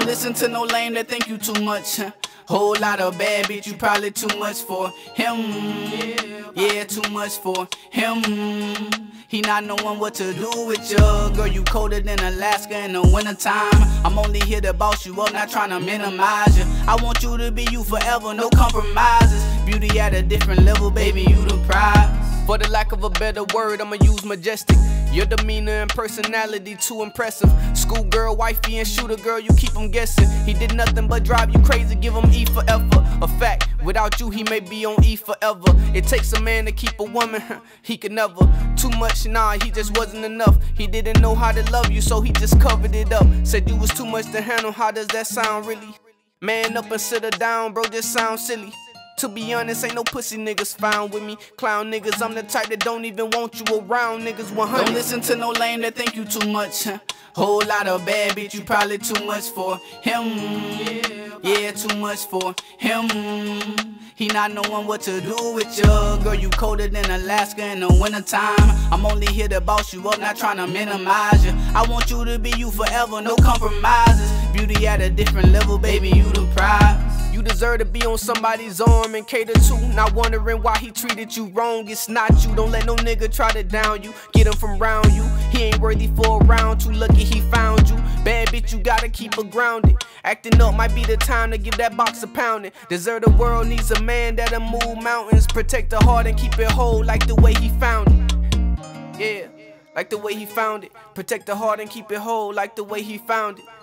listen to no lame that think you too much, huh? Whole lot of bad bitch, you probably too much for him. Yeah, too much for him. He not knowing what to do with you. Girl, you colder than Alaska in the wintertime. I'm only here to boss you up, not trying to minimize you. I want you to be you forever, no compromises. Beauty at a different level, baby, you the prize. For the lack of a better word, I'ma use majestic. Your demeanor and personality too impressive. Schoolgirl, wifey, and shooter girl, you keep him guessing. He did nothing but drive you crazy, give him E forever. A fact, without you he may be on E forever. It takes a man to keep a woman, he could never. Too much, nah, he just wasn't enough. He didn't know how to love you, so he just covered it up. Said you was too much to handle, how does that sound really? Man up and sit her down, bro, just sound silly. To be honest, ain't no pussy niggas found with me. Clown niggas, I'm the type that don't even want you around. Niggas 100. Don't listen to no lame that think you too much, huh? Whole lot of bad bitch, you probably too much for him. Yeah, too much for him. He not knowing what to do with you. Girl, you colder than Alaska in the wintertime. I'm only here to boss you up, not trying to minimize you. I want you to be you forever, no compromises. Beauty at a different level, baby, you the prize. You deserve to be on somebody's arm and cater to. Not wondering why he treated you wrong. It's not you. Don't let no nigga try to down you. Get him from round you. He ain't worthy for a round. Too lucky he found you. Bad bitch, you gotta keep her grounded. Acting up might be the time to give that box a pounding. Deserve the world needs a man that'll move mountains. Protect the heart and keep it whole like the way he found it. Yeah, like the way he found it. Protect the heart and keep it whole like the way he found it.